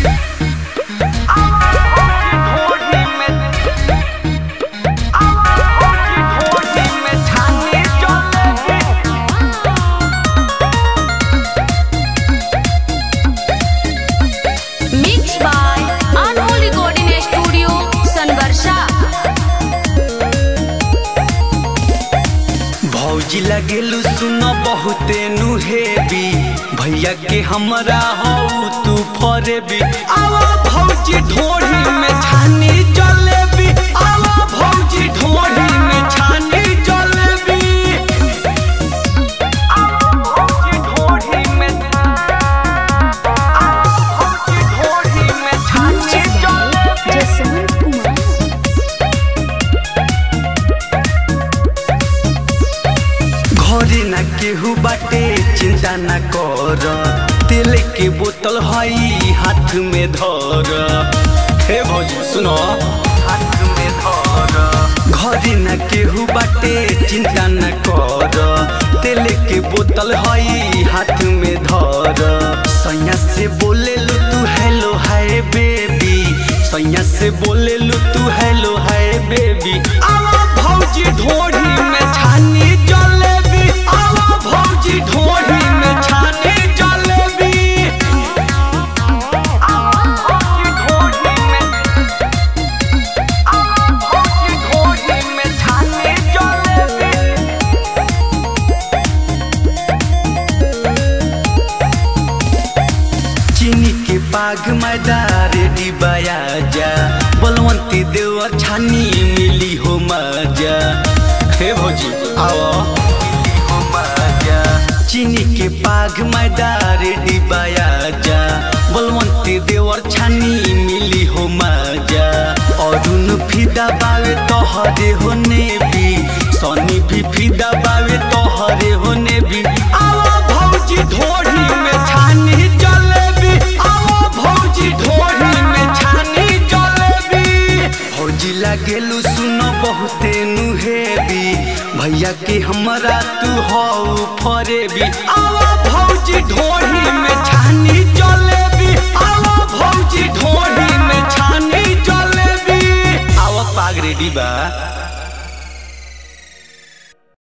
भौजी लगेलू सुनो बहुते नुहेबी भैया के हमरा हो तू फरेबी। आवा भौजी ढोढ़ी में छानी जलेबी, आवा भौजी ढोढ़ी में छानी जलेबी, आवा भौजी ढोढ़ी में, आवा भौजी ढोढ़ी में छानी जलेबी। घरे न केहू बाटे चिंता न कर, तेल के बोतल हई हाथ में धर। हे भौजी सुनो हाथ में धर। घरे न केहू बाटे चिंता न कर, तेल के बोतल हई हाथ में धर। सैया से बोले लू तू हेलो हाय बेबी, सैया से बोले लू तू हेलो हाय बेबी। आवा भौजी ढोढ़ी में छानी जलेबी, आवा भौजी ढोढ़ी में छानी जलेबी, आवा भौजी ढोढ़ी में, आवा भौजी ढोढ़ी में छानी जलेबी। चीनी के पाग मैदा रेडी बया जा, बलवंती देवर छानी मिली हो मजा। हे भौजी आओ चीनी के पाग मैदा रेडी बया जा, बलवंती देवर छानी मिली हो मजा। अरुण फिदा बावे तोहरे होने भी, सनी भी फिदा बावे तोहरे होने भी। आवा भौजी ढोढ़ी में छानी जलेबी, आवा भौजी ढोढ़ी में छानी जलेबी। भौजी लागेलू सुनो बहुते नुहेबी भैया के हमरा तू हो फरेबी। आवा भौजी ढोढ़ी में छानी जलेबी, आवा भौजी ढोढ़ी में छानी जलेबी। आवा पाग रेडी बा।